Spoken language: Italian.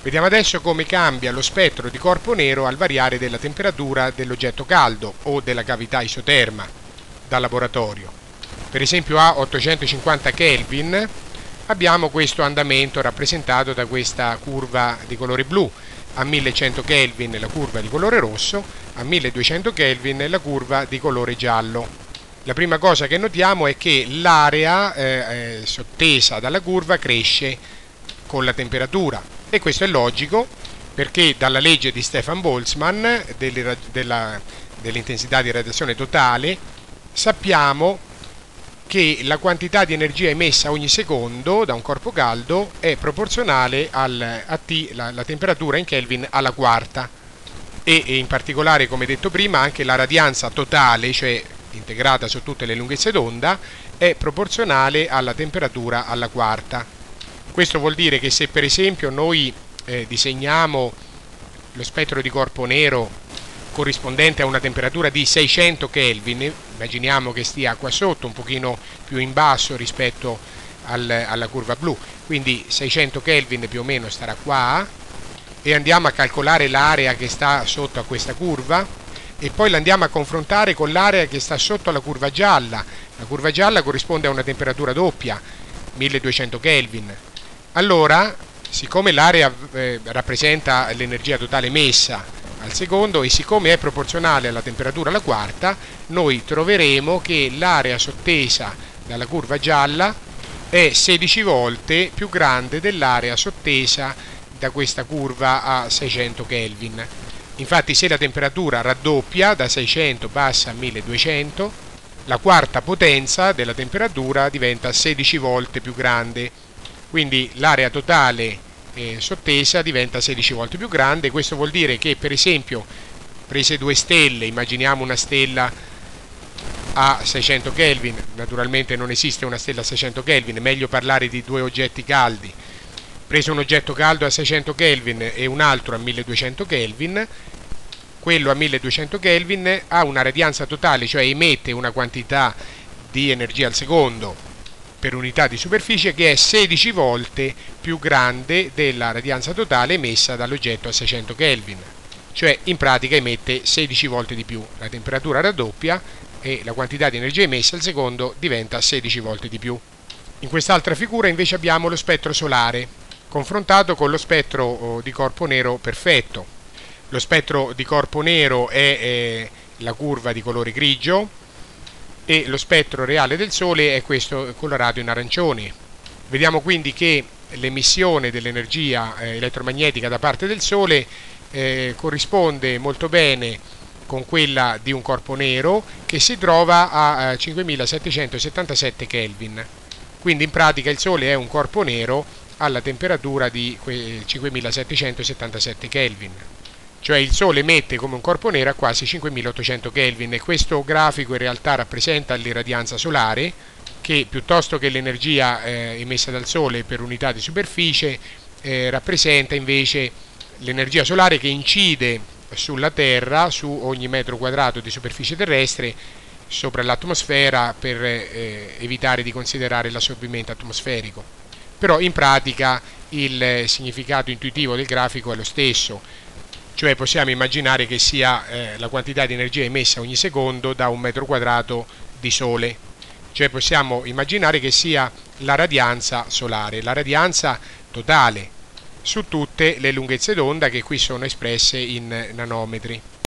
Vediamo adesso come cambia lo spettro di corpo nero al variare della temperatura dell'oggetto caldo o della cavità isoterma da laboratorio. Per esempio a 850 Kelvin abbiamo questo andamento rappresentato da questa curva di colore blu, a 1100 Kelvin la curva di colore rosso, a 1200 Kelvin la curva di colore giallo. La prima cosa che notiamo è che l'area sottesa dalla curva cresce con la temperatura, e questo è logico perché dalla legge di Stefan Boltzmann dell'intensità di radiazione totale sappiamo che la quantità di energia emessa ogni secondo da un corpo caldo è proporzionale a T, la temperatura in Kelvin alla quarta, e in particolare, come detto prima, anche la radianza totale, cioè integrata su tutte le lunghezze d'onda, è proporzionale alla temperatura alla quarta. Questo vuol dire che se per esempio noi disegniamo lo spettro di corpo nero corrispondente a una temperatura di 600 Kelvin, immaginiamo che stia qua sotto, un pochino più in basso rispetto alla curva blu, quindi 600 Kelvin più o meno starà qua, e andiamo a calcolare l'area che sta sotto a questa curva e poi la andiamo a confrontare con l'area che sta sotto alla curva gialla. La curva gialla corrisponde a una temperatura doppia, 1200 Kelvin. Allora, siccome l'area rappresenta l'energia totale emessa al secondo e siccome è proporzionale alla temperatura alla quarta, noi troveremo che l'area sottesa dalla curva gialla è 16 volte più grande dell'area sottesa da questa curva a 600 Kelvin. Infatti, se la temperatura raddoppia da 600 passa a 1200, la quarta potenza della temperatura diventa 16 volte più grande, quindi l'area totale sottesa diventa 16 volte più grande. Questo vuol dire che, per esempio, prese due stelle, immaginiamo una stella a 600 Kelvin, naturalmente non esiste una stella a 600 Kelvin, è meglio parlare di due oggetti caldi. Preso un oggetto caldo a 600 Kelvin e un altro a 1200 Kelvin, quello a 1200 Kelvin ha una radianza totale, cioè emette una quantità di energia al secondo per unità di superficie che è 16 volte più grande della radianza totale emessa dall'oggetto a 600 Kelvin, cioè in pratica emette 16 volte di più. La temperatura raddoppia e la quantità di energia emessa al secondo diventa 16 volte di più. In quest'altra figura invece abbiamo lo spettro solare confrontato con lo spettro di corpo nero perfetto. Lo spettro di corpo nero è la curva di colore grigio e lo spettro reale del Sole è questo colorato in arancione. Vediamo quindi che l'emissione dell'energia elettromagnetica da parte del Sole corrisponde molto bene con quella di un corpo nero che si trova a 5777 Kelvin. Quindi in pratica il Sole è un corpo nero alla temperatura di 5777 Kelvin. Cioè il Sole emette come un corpo nero a quasi 5800 Kelvin, e questo grafico in realtà rappresenta l'irradianza solare, che piuttosto che l'energia emessa dal Sole per unità di superficie rappresenta invece l'energia solare che incide sulla Terra, su ogni metro quadrato di superficie terrestre, sopra l'atmosfera, per evitare di considerare l'assorbimento atmosferico. Però in pratica il significato intuitivo del grafico è lo stesso. Cioè possiamo immaginare che sia la quantità di energia emessa ogni secondo da un metro quadrato di Sole. Cioè possiamo immaginare che sia la radianza solare, la radianza totale su tutte le lunghezze d'onda che qui sono espresse in nanometri.